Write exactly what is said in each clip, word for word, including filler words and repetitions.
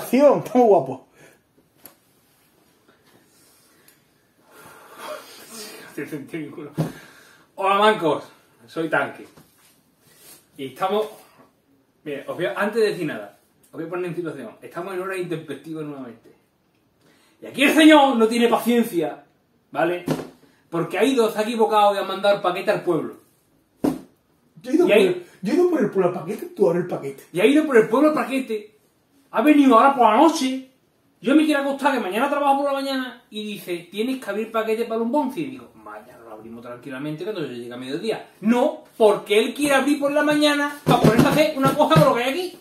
combinación, está muy guapo. Hola, mancos, soy Tanque. Y estamos... Mira, os voy a... antes de decir nada, os voy a poner en situación. Estamos en hora intempestiva nuevamente. Y aquí el señor no tiene paciencia, ¿vale? Porque ha ido, se ha equivocado de mandar paquete al pueblo. Yo he ido, ¿Y por ahí? el, yo he ido por el pueblo al paquete, tú ahora el paquete. Y ha ido por el pueblo al paquete. Ha venido ahora por la noche. Yo me quiero acostar, que mañana trabajo por la mañana. Y dice, tienes que abrir paquete para un bonce. Y digo, mañana lo abrimos tranquilamente cuando yo llegue a mediodía. No, porque él quiere abrir por la mañana para ponerse a hacer una cosa con lo que hay aquí.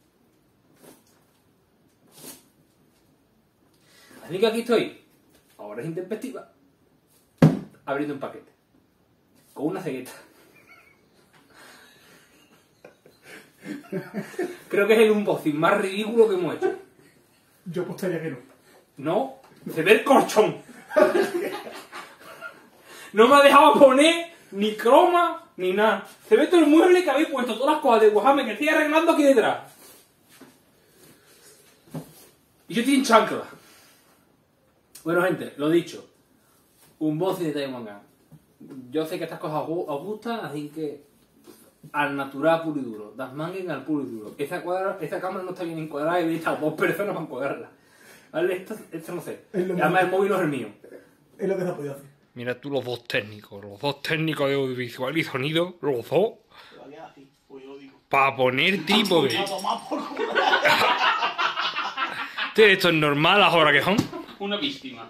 Así que aquí estoy, ahora es intempestiva, abriendo un paquete. Con una cegueta. Creo que es el unboxing más ridículo que hemos hecho. Yo apostaría que no. No, se ve el colchón. No me ha dejado poner ni croma ni nada. Se ve todo el mueble que habéis puesto, todas las cosas de Warhammer que estoy arreglando aquí detrás. Y yo estoy en chancla. Bueno, gente, lo dicho. Unboxing de Taiwan Gun. Yo sé que estas cosas os gustan, así que al natural puro y duro. Das Manguen al puro y duro. Esta, cuadra, esta cámara no está bien encuadrada y he necesitado dos personas para encuadrarla. ¿Vale? Esto, esto no sé. Y además el móvil no es el mío. Es lo que se ha podido hacer. Mira tú los dos técnicos, los dos técnicos de audiovisual y sonido, los dos, para poner trípode. Esto es normal las horas que son. Una víctima.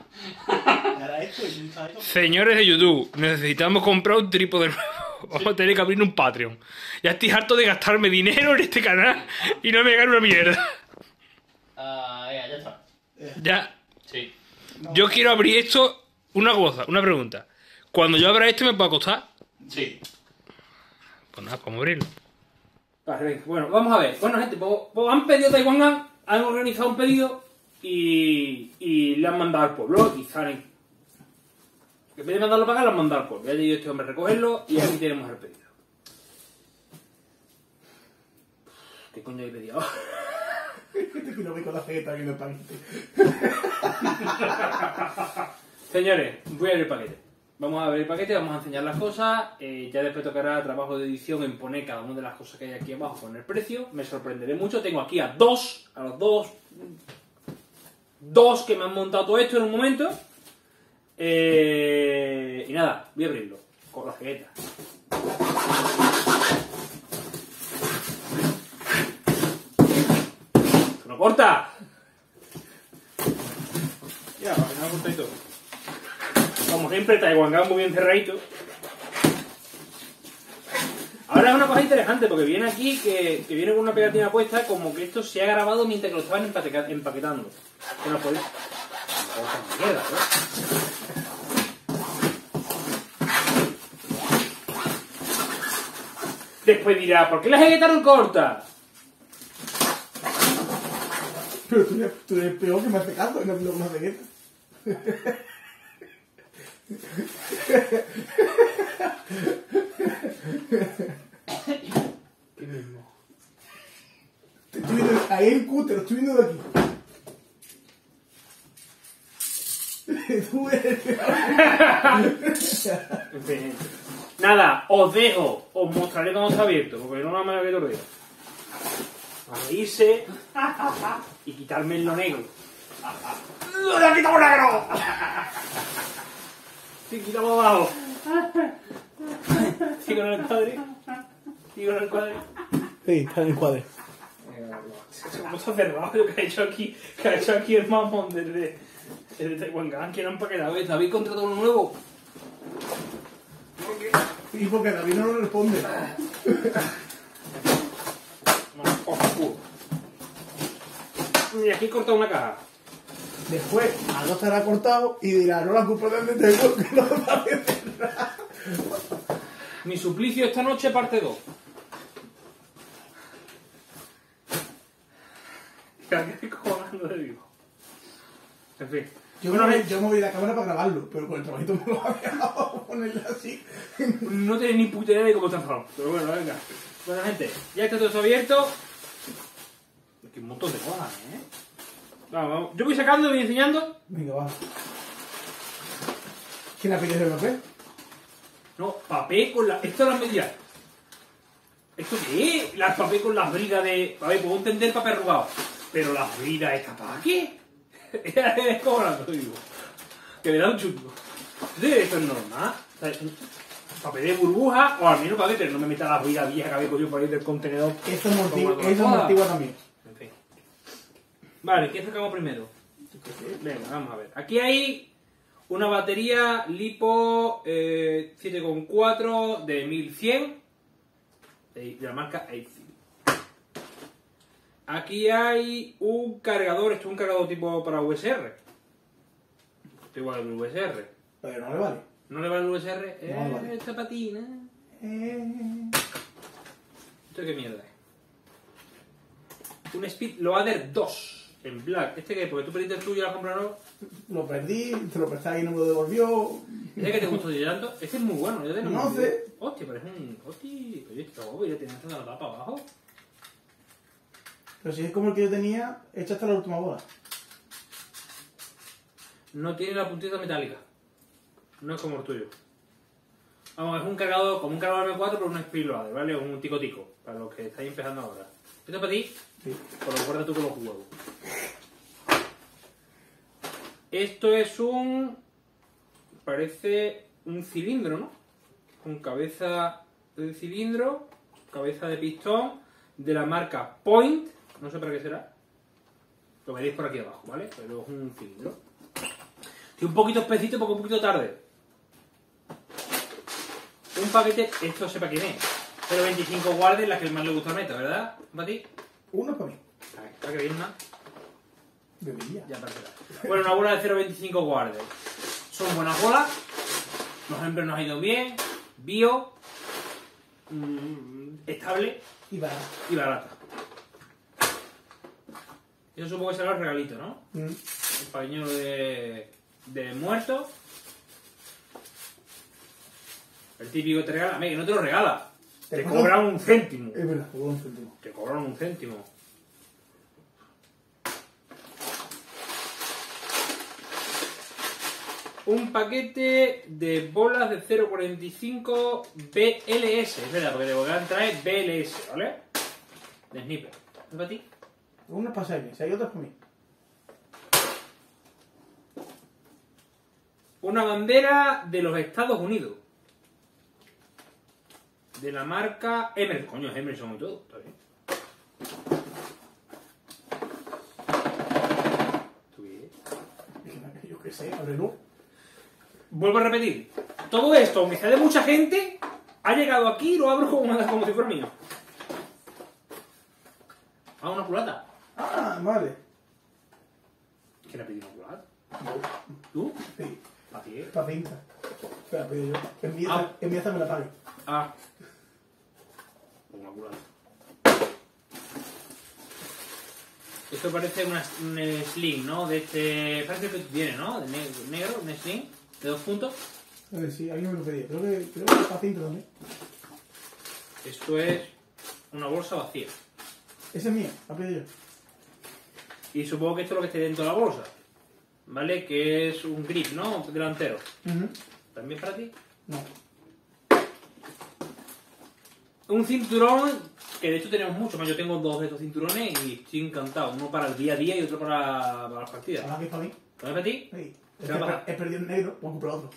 Señores de YouTube, necesitamos comprar un trípode nuevo. Vamos a tener que abrir un Patreon. Ya estoy harto de gastarme dinero en este canal y no me gano una mierda. Uh, ya, ya está. Ya. Sí. Yo quiero abrir esto. Una cosa, una pregunta. Cuando yo abra esto, ¿me puedo acostar? Sí. Pues nada, vamos a abrirlo. Vale, venga. Bueno, vamos a ver. Bueno, gente, pues, pues han pedido Taiwan Gun, han organizado un pedido y, y le han mandado al pueblo y salen. En vez de mandarlo para acá, lo han mandado al pueblo. Ya ha llegado este hombre a recogerlo y aquí tenemos el pedido. ¿Qué coño he pedido? Este que no ve con la cegueta viendo el paquete. Señores, voy a abrir el paquete. Vamos a abrir el paquete, vamos a enseñar las cosas. Eh, ya después tocará trabajo de edición en poner cada una de las cosas que hay aquí abajo, poner precio. Me sorprenderé mucho. Tengo aquí a dos, a los dos, dos que me han montado todo esto en un momento. Eh, y nada, voy a abrirlo con la cegueta. ¡Se no corta! Ya, para que no corta y todo. Como siempre, Taiwan Gun muy bien cerradito. Ahora es una cosa interesante porque viene aquí que, que viene con una pegatina puesta como que esto se ha grabado mientras que lo estaban empaqueta, empaquetando. Que no podéis. Mierda, ¿no? Después dirá, ¿por qué la cegueta no corta? Pero tú eres, tú eres peor que me hace caso y no con una cegueta. ¿Qué mismo? Te estoy viendo, ahí el Q, te lo estoy viendo de aquí. Tú eres En fin. Nada, os dejo, os mostraré cuando está abierto, porque no me voy a ver a reírse y quitarme el lo negro. ¡Le ha quitado negro! Sí, quitamos abajo. ¿Sigo en el cuadre? ¿Sigo en el cuadre? Sí, está en el cuadro. ¿Cómo se ha cerrado lo que ha hecho aquí? Que ha hecho aquí el mamón desde, desde Taiwan Gun? ¿Quién ha empaquetado esto? ¿Habéis contratado uno nuevo? Sí, porque David no lo responde. Y aquí he cortado una caja. Después, algo estará cortado y dirá, no la culpa de tengo que no va a cerrar. Mi suplicio esta noche, parte dos. ¿Qué cojonando de vivo? En fin. Yo, bueno, me, yo moví la cámara para grabarlo, pero con el trabajito me lo había dejado ponerla así. No tenéis ni puta idea de cómo está enfadado. Pero bueno, venga. Bueno, gente, ya está todo esto abierto. Es que un montón de cosas, ¿eh? Vamos, vamos. Yo voy sacando y voy enseñando. Venga, va. ¿Quién ha pedido el papel? No, papel con la... Esto es la medida. ¿Esto qué es? Las papel con las bridas de... A ver, puedo entender papel arrugado. Pero las bridas estas, ¿para qué? Es como hablando, digo. Que me da un chungo. Esto es normal. O sea, papel de burbuja, o al menos papel, pero no me meta las bridas viejas que había cogido por ahí del contenedor. Esto es Como amortigua, la eso es Coca-Cola. amortigua también. En fin. Vale, ¿qué sacamos primero? Venga, vamos a ver. Aquí hay una batería LiPo eh, siete coma cuatro de mil cien de, de la marca Eiffel. Aquí hay un cargador, esto es un cargador tipo para U S R. Esto igual el U S R. Pero no le vale. ¿No le vale el U S R? No eh, le vale. Esta patina. Eh... ¿Esto qué mierda es? Un Speed Loader dos en black. ¿Este qué? Porque tú pediste el tuyo y la compraron. Lo perdí, te lo presté y no me lo devolvió. ¿Ese que te gustó de tanto? Este es muy bueno. Yo tengo No un... sé. Hostia, pero es un... Hostia, oye, está guapo. Ya tienes la tapa abajo. Pero si es como el que yo tenía, hecho hasta la última bola. No tiene la puntita metálica. No es como el tuyo. Vamos, es un cargador, como un cargador M cuatro, pero un Speed Loader, ¿vale? Un tico tico, para los que estáis empezando ahora. ¿Esto es para ti? Sí. Por lo que guarda tú con los huevos. Esto es un... Parece un cilindro, ¿no? Con cabeza de cilindro, cabeza de pistón, de la marca Point. No sé para qué será. Lo veréis por aquí abajo, ¿vale? Pero es un cilindro. Estoy un poquito espesito porque un poquito tarde. Un paquete, esto sepa quién es. cero coma veinticinco guardias, la que más le gusta a Meta, ¿verdad? ¿Para ti? Uno es para mí. A ver, ¿para que veis una? Debería. Ya aparecerá. Bueno, una bola de cero coma veinticinco guardias. Son buenas bolas. Los siempre nos ha ido bien. Bio. Mmm, estable Y va. y barata. Eso supongo que será el regalito, ¿no? Mm. El pañuelo de, de muerto. El típico que te regala. Mira, que no te lo regala. Te ¿Te cobran un céntimo. Es verdad, te un céntimo. Te cobran un céntimo. Un paquete de bolas de cero coma cuarenta y cinco B L S. Es verdad, porque de Volkswagen trae B L S, ¿vale? De Sniper. ¿Es para ti? Uno es para Sergio, si hay otro es para mí. Una bandera de los Estados Unidos. De la marca Emerson. Coño, Emerson y todo. Está bien. ¿Tú qué? Yo qué sé, ábrelo. Vuelvo a repetir. Todo esto, aunque sea de mucha gente, ha llegado aquí y lo abro como, como si fuera mío. Ah, una culata. Ah, vale. ¿Quién ha pedido una culata? No. ¿Tú? Sí, ¿Para qué? para pinta. Que la pido yo. En mi Ah. en mi esta me la pague. Ah. Una culata. Esto parece una, un sling, ¿no? De este... Parece que tiene, ¿no? De negro, negro, un sling. De dos puntos. A ver si alguien me lo pedía. Creo que, creo que es para cinta también. Esto es una bolsa vacía. Ese es mío, la pido yo. Y supongo que esto es lo que esté dentro de la bolsa. ¿Vale? Que es un grip, ¿no? Delantero. Ujú. ¿También para ti? No. Un cinturón, que de hecho tenemos muchos. Yo tengo dos de estos cinturones y estoy encantado. Uno para el día a día y otro para, para las partidas. Ahora que es para mí. ¿También para ti? Sí. Es ¿Qué que va a he pasar? per- he perdido el negro, voy a comprar otro.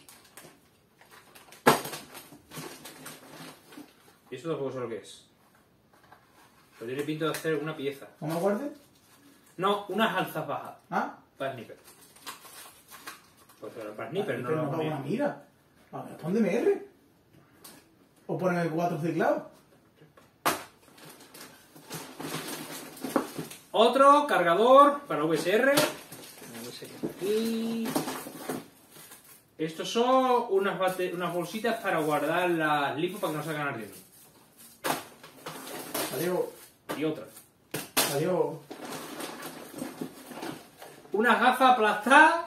Y eso tampoco sé lo que es. Pero tiene pinta de hacer una pieza. ¿Cómo guarde? No, unas alzas bajas. Ah, Para sniper. Pues era para sniper, no pero lo no ponía. una mira. A ver, pon D M R. O ponen el cuatro ciclado. Otro cargador para V S R. U S R aquí. Estos son unas, bate- unas bolsitas para guardar las lipos para que no salgan ardiendo. Adiós. Y otra. Adiós. Unas gafas aplastadas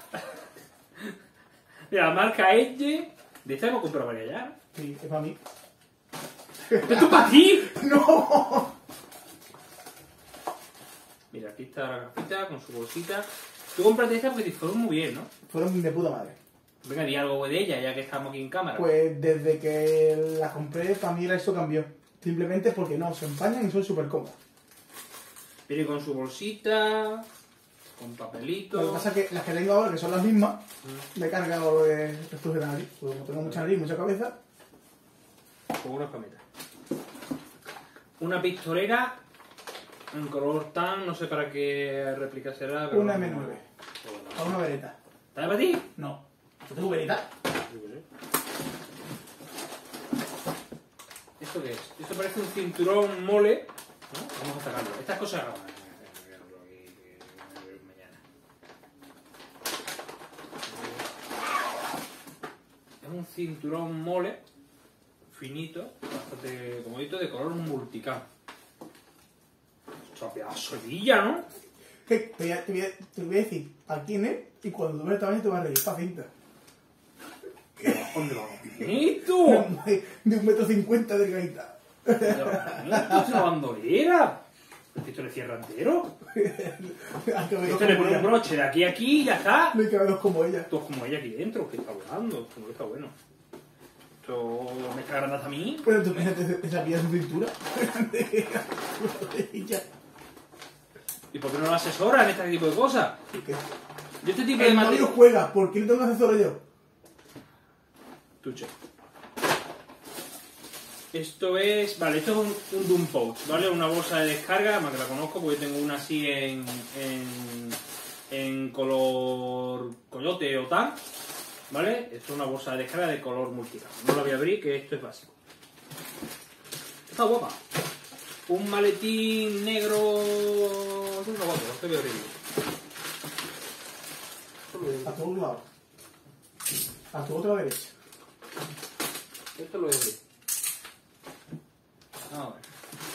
de la marca Edge. De esta hemos comprado varias ya. Sí, es para mí. ¿Esto es para ti? ¡No! Mira, aquí está la cajita con su bolsita. Tú compraste esta porque te fueron muy bien, ¿no? Fueron de puta madre. Venga, di algo de ella, ya que estamos aquí en cámara. Pues desde que la compré, para mí eso cambió. Simplemente porque no, se empañan y son súper cómodas. Viene con su bolsita, con papelito. Lo que pasa es que las que tengo ahora, que son las mismas, me he cargado lo de estos de nariz. Porque como tengo mucha nariz, mucha cabeza. Con unas cametas. Una pistolera en color tan, no sé para qué réplica será. Pero Una eme nueve. A una vereta. ¿Está para ti? No. ¿Yo tengo vereta? Yo qué sé. ¿Esto qué es? Esto parece un cinturón mole. ¿No? Vamos a sacarlo. Estas cosas. Mañana. Es un cinturón mole. Finito. Bastante comodito. De color multicam. Esto pedazo de villa, ¿no? Que te, voy a, te, voy a, te voy a decir a quién es y cuando tú ves el tamaño te vas a reír. Pa' cinta. ¿Dónde vamos? ¡Bonito! De un metro cincuenta de gaita. ¡Esto es una bandolera! ¿Esto le cierra entero? Hay que ver Esto le como pone un ella. broche de aquí a aquí y ya está. No hay que verlos como ella. Esto es como ella aquí dentro, que está volando. Esto no está bueno. Esto me está agrandando a mí. Pero tú fíjate esa pilla su cintura. ¿Y por qué no lo asesora en este tipo de cosas? Yo este tipo de El Mario material... juega, ¿por qué no tengo asesor yo? Tuche. Esto es... Vale, esto es un, un Doom Pouch, ¿vale? Una bolsa de descarga, más que la conozco porque tengo una así en... en, en color coyote o tan, ¿vale? Esto es una bolsa de descarga de color multicam. No la voy a abrir, que esto es básico. Está guapa. Un maletín negro... Esto es una guapa, esto voy a abrir. A todos lados. A tu otra derecha. Esto lo voy a abrir. A ver.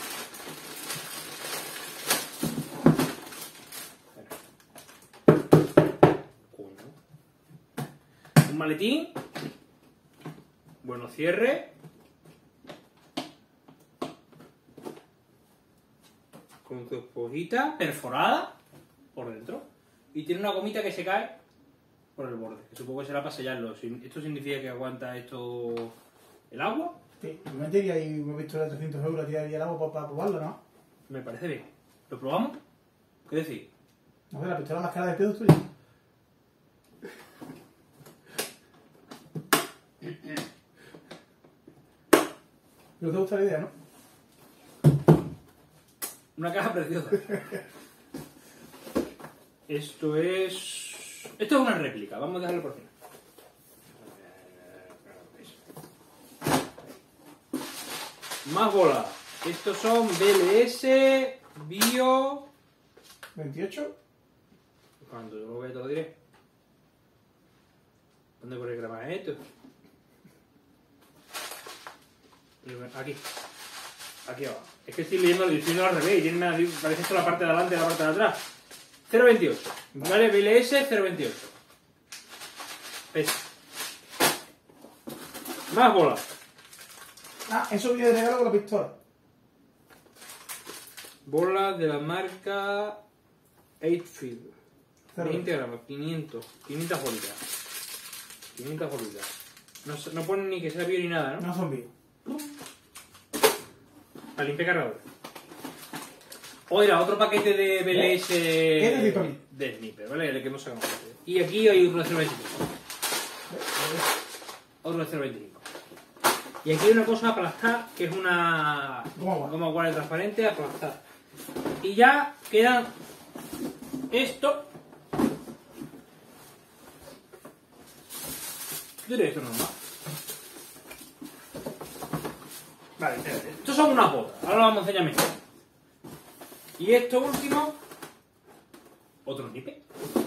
Un maletín. Bueno, cierre. Con su esponjita perforada por dentro. Y tiene una gomita que se cae por el borde. Que supongo que será para sellarlo. ¿Esto significa que aguanta esto el agua? Sí, yo me metería y me he visto de trescientos euros, tiraría el agua para, para probarlo, ¿no? Me parece bien. ¿Lo probamos? ¿Qué decís? No sé, la pistola más cara de pedo es tuya. ¿No te gusta la idea, no? Una caja preciosa. Esto es... Esto es una réplica. Vamos a dejarlo por final. Más bolas. Estos son B L S, Bio... ¿veintiocho? Cuando yo lo vea te lo diré. ¿Dónde por el gramaje esto? Aquí. Aquí abajo. Es que estoy leyendo, estoy leyendo al revés. Y tiene, parece esto la parte de adelante y la parte de atrás. cero coma veintiocho. Vale, B L S cero coma veintiocho. Pesa. Más bolas. Ah, eso viene de regalo con la pistola. Bolas de la marca ocho Field. Cero. veinte gramos, quinientos. quinientas bolitas. quinientas bolitas. No, se- no ponen ni que sea bio ni nada, ¿no? No son vivos. Para limpiar cargador. Oiga, otro paquete de B L S ¿Qué es de para mí? de sniper, ¿vale? El que hemos sacado. Y aquí hay otro de cero coma veinticinco. Otro de cero coma veinticinco. Y aquí hay una cosa aplastar, que es una Goma guardia. goma guardia transparente aplastar. Y ya quedan esto. ¿Qué tiene esto normal? Vale, espérate. Estos son unas botas. Ahora lo vamos a enseñar mejor. Y esto último. Otro sniper.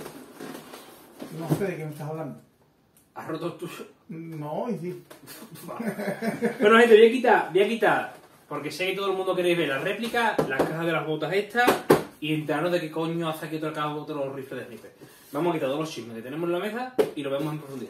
No sé de qué me estás hablando. ¿Has roto el tuyo? No, y sí. Bueno, gente, voy a quitar, voy a quitar, porque sé que todo el mundo queréis ver las réplicas, las cajas de las botas estas, y enteraros de qué coño hace aquí otro caja otro rifle de sniper. Vamos a quitar todos los chismes que tenemos en la mesa y lo vemos en profundidad.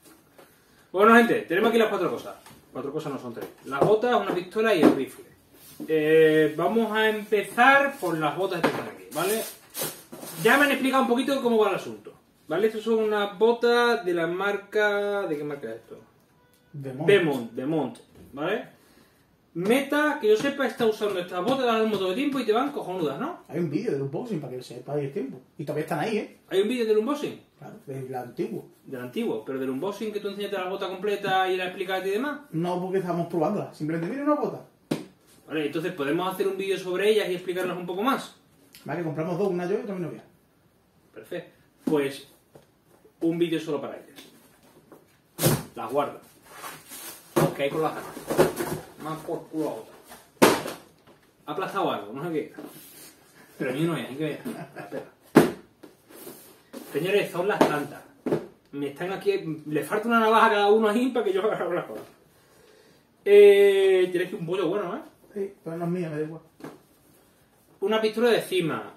Bueno, gente, tenemos aquí las cuatro cosas. Cuatro cosas no son tres. Las botas, una pistola y el rifle. Eh, vamos a empezar por las botas que están aquí, ¿vale? Ya me han explicado un poquito cómo va el asunto, ¿vale? Estas son unas botas de la marca... ¿De qué marca es esto? Demon. Demont, Demont, ¿vale? Meta, que yo sepa, está usando estas botas hace un montón de tiempo y te van cojonudas, ¿no? Hay un vídeo del unboxing para que lo sepáis el tiempo. Y todavía están ahí, ¿eh? Hay un vídeo del unboxing, Claro, del antiguo. del antiguo, pero del unboxing que tú enseñaste la bota completa y la explicaste y demás. No porque estábamos probándola. Simplemente mira una bota. Vale, entonces podemos hacer un vídeo sobre ellas y explicarlas un poco más. Vale, que compramos dos, una yo y otra mi novia. Perfecto. Pues un vídeo solo para ellas. Las guardo. Ok, con las ganas. Más por culo a otra. Ha aplastado algo, no sé qué. Pero a mí no es, hay que ver. Espera. Señores, son las plantas. Me están aquí. Le falta una navaja a cada uno ahí para que yo haga las cosas. Eh. Tienes que un bollo bueno, ¿eh? Sí, pero no es mía, me da igual. Una pistola de cima.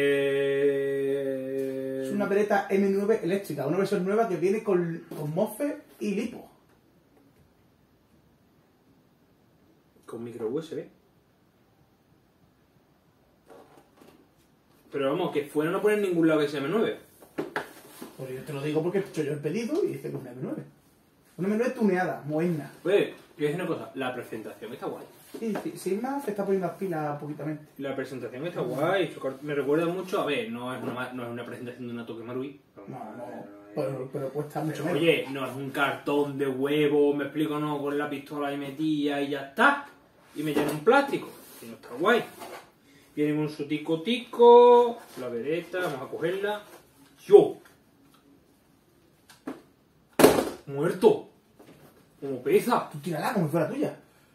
Eh... Es una Beretta eme nueve eléctrica, una versión nueva que viene con, con MOSFET y lipo. Con micro U S B. Pero vamos, que fuera no poner en ningún lado que sea eme nueve. Pues yo te lo digo porque he hecho yo el pedido y dice que es una eme nueve. Una eme nueve tuneada, moderna. Oye, quiero decir una cosa. La presentación está guay. Y sí, sin más, se está poniendo las pilas poquitamente. La presentación está guay. Me recuerda mucho, a ver, no es una, no es una presentación de una Toque Marui. No, no, pero, pero cuesta mucho menos. Oye, no es un cartón de huevo, me explico, no, con la pistola ahí metida y ya está. Y me llena un plástico. Que no está guay. Viene con su tico tico, la Beretta, vamos a cogerla. ¡Yo! ¡Muerto! Como pesa. Tú tírala como si fuera tuya.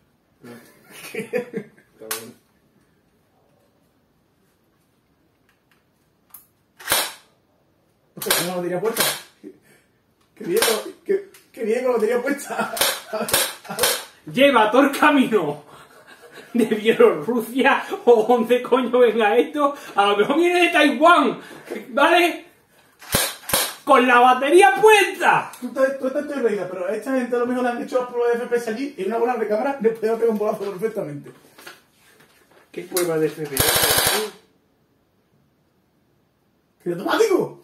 Hostia, que no lo tenía puesta. Que bien, que, que bien que lo tenía puesta. Lleva todo el camino de Bielorrusia o donde coño venga esto. A lo mejor viene de Taiwán, ¿vale? Con la batería puesta. Tú estás, tú estás reída, pero a esta gente a lo mejor le han hecho las pruebas de F P S allí y en una bola de cámara le pueden pegar un bolazo perfectamente. ¿Qué prueba de F P S? ¡Que automático!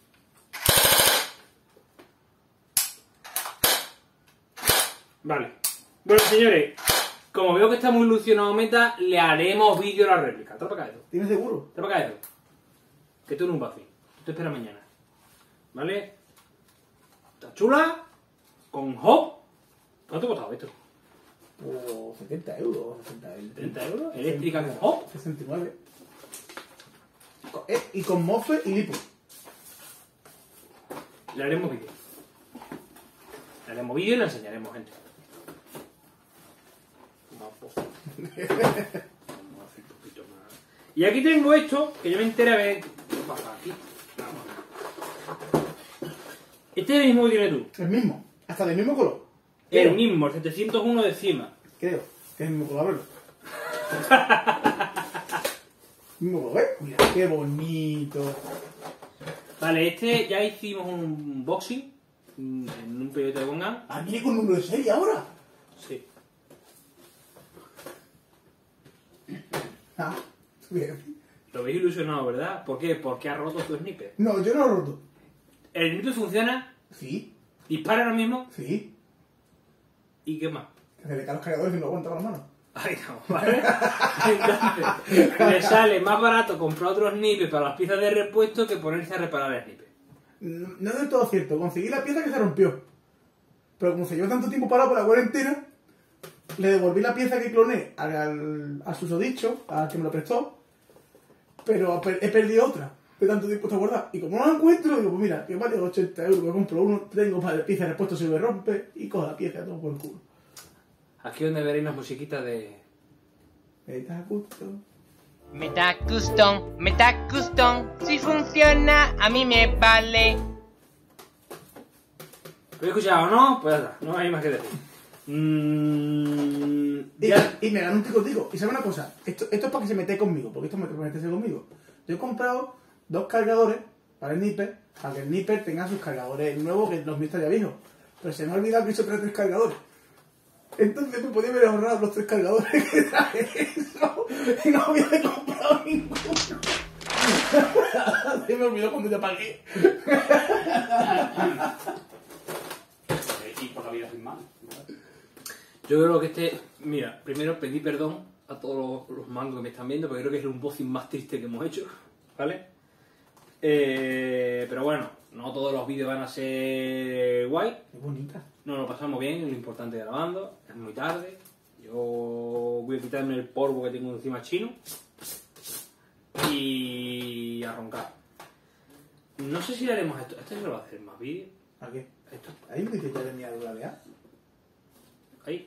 Vale. Bueno, señores, como veo que está muy ilusionado Meta, le haremos vídeo a la réplica. Trae para acá esto. ¿Tienes seguro? Trae para acá esto. Que tú no un vacío. Tú te esperas mañana. ¿Vale? Está chula. Con hop. ¿Cuánto ha costado esto? Por setenta euros. sesenta, ¿treinta euros? ¿Eléctrica con hop? sesenta y nueve. Con- eh, Y con MOSFET y lipo. Le haremos vídeo. Le haremos vídeo y le enseñaremos, gente. Vamos a hacer un poquito más. Y aquí tengo esto, que yo me enteré a ver qué pasa aquí. Vamos. Este es el mismo que tienes tú. El mismo. Hasta del mismo color. El Creo. mismo, el setecientos uno de cima. Creo. Que es el mismo color. Ábrelo. Mismo color, ¿ves? Mira, qué bonito. Vale, este ya hicimos un unboxing mm, en un periodo de Gongan. Ah, viene con número de serie ahora. Sí. Ah, bien. Lo veis ilusionado, ¿verdad? ¿Por qué? Porque ha roto tu sniper. No, yo no lo he roto. El sniper funciona, Sí, dispara ahora mismo sí. y ¿qué más? Que se le caen los cargadores y no aguanta con las manos. Ahí estamos, ¿vale? Entonces, le sale más barato comprar otro sniper para las piezas de repuesto que ponerse a reparar el sniper. No, no es del todo cierto. Conseguí la pieza que se rompió. Pero como se llevó tanto tiempo parado por la cuarentena, le devolví la pieza que cloné al, al, al susodicho, al que me lo prestó. Pero he perdido otra de tanto tiempo está guardada. Y como no la encuentro, digo, pues mira, que vale ochenta euros, me compro uno, tengo para la pieza de repuesto, se me rompe y cojo la pieza todo por el culo. Aquí donde veréis una musiquita de... Está justo. Meta Custom, Meta Custom, si funciona, a mí me vale. ¿Lo he escuchado, no? Pues ya está, no hay más que decir. Mm, Y, ya. y me ganó un tico-tico. Y sabe una cosa, esto, esto es para que se mete conmigo, porque esto es para meterse conmigo. Yo he comprado dos cargadores para el Nipper, para que el Nipper tenga sus cargadores nuevos, que los míos están ya viejos. Pero se me ha olvidado que he hecho tres, tres cargadores. Entonces me podía haber ahorrado los tres cargadores que traje eso y no había comprado ninguno. Se me olvidó cuando te pagué. Y por la vida sin mal. Yo creo que este... Mira, primero pedí perdón a todos los, los mangos que me están viendo, porque creo que es el unboxing más triste que hemos hecho, ¿vale? Eh, pero bueno, no todos los vídeos van a ser guay. Qué bonita. Nos lo pasamos bien, lo importante es grabando. Es muy tarde. Yo voy a quitarme el polvo que tengo encima chino. Y a roncar. No sé si le haremos esto. Esto no lo va a hacer más vídeos. ¿A qué? Esto. Ahí me dice ya de mi la vea. Ahí.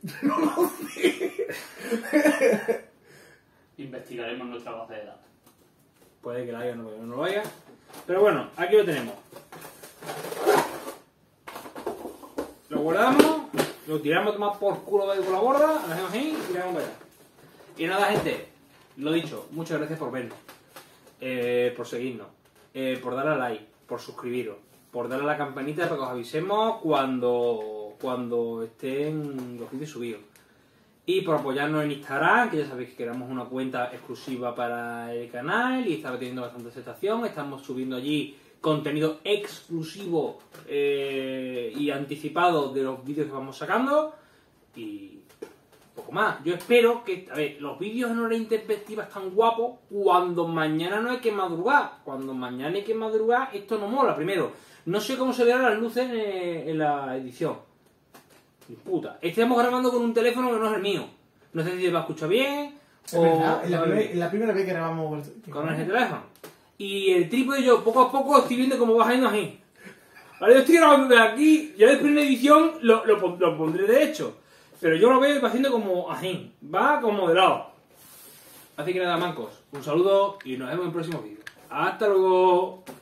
Investigaremos nuestra base de datos. Puede que la haya o no, puede que no lo haya. Pero bueno, aquí lo tenemos. Lo guardamos, lo tiramos más por culo de por la borda, lo hacemos así y tiramos para allá. Y nada, gente, lo dicho, muchas gracias por vernos, eh, por seguirnos, eh, por darle a like, por suscribiros, por darle a la campanita para que os avisemos cuando, cuando estén los vídeos subidos. Y por apoyarnos en Instagram, que ya sabéis que creamos una cuenta exclusiva para el canal y está teniendo bastante aceptación. Estamos subiendo allí contenido exclusivo eh, y anticipado de los vídeos que vamos sacando. Y poco más. Yo espero que, a ver, los vídeos en hora intempestiva están guapos cuando mañana no hay que madrugar. Cuando mañana hay que madrugar, esto no mola. Primero, no sé cómo se verán las luces en, en la edición. Puta, estamos grabando con un teléfono que no es el mío. No sé si se va a escuchar bien Es o... verdad, es la, primer- es la primera vez que grabamos con ese teléfono. Y el trípode yo poco a poco estoy viendo cómo va yendo así. Vale, yo estoy grabando de aquí, ya después en la edición lo, lo, pon- lo pondré de hecho. Pero yo lo veo y va haciendo como así, va como de lado. Así que nada, mancos, un saludo y nos vemos en el próximo vídeo. ¡Hasta luego!